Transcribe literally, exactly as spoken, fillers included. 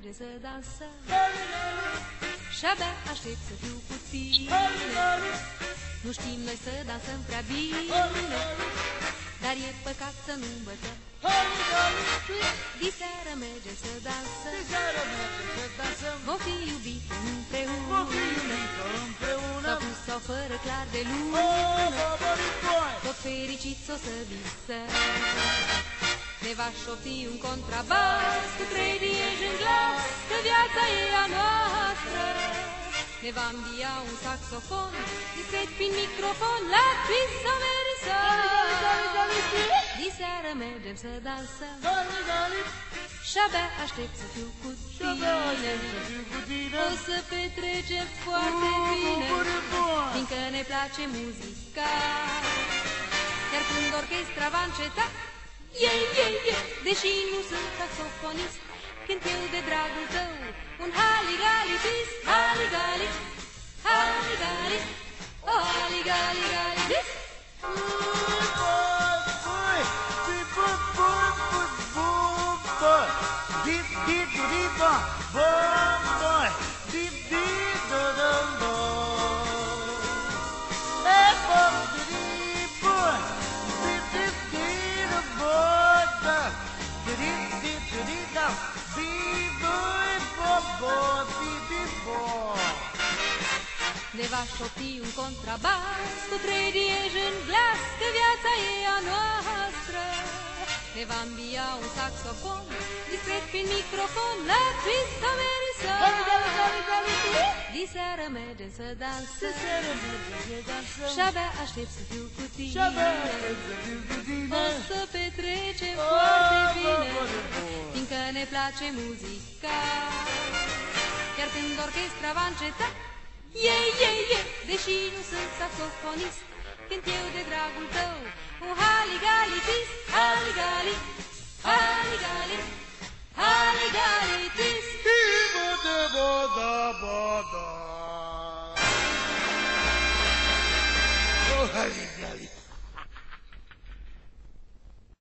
mergem să dansăm și-abia aștept să fiu cu tine. Nu știm noi să dansăm prea bine, dar e păcat să nu învățăm. Diseară mergem să dansăm, vom fi iubite împreună, sau cu sau fără clar de lună, tot fericiți o să visăm. Ne va șopti un contrabas cu trei diezi în glas, că viața e a noastră. Ne va învia un saxofon, discret prin microfon, la twist sau merison. Diseară mergem să dansăm și-abia aștept să fiu cu tine. O să petrecem foarte bine, fiindcă ne place muzica. Iar când orchestra va înceta, ei, ei, ei, deși nu sunt saxofonist, cânt eu de dragul tău un haligali twist, haligali, haligali, oh haligali, gali twist. Ne va șopti un contrabas cu trei diezi în glas, că viața e a noastră. Ne va învia un saxofon, discret prin microfon, la twist sau merisson. Diseară mergem să dansăm și-abia aștept să fiu cu tine. O să petrecem foarte bine, fiindcă ne place muzica. Iar când orchestra va înceta, ei, ei, ei, deși nu sunt saxofonist, cânt eu de dragul tău un haligali twist, haligali, haligali, haligali twist.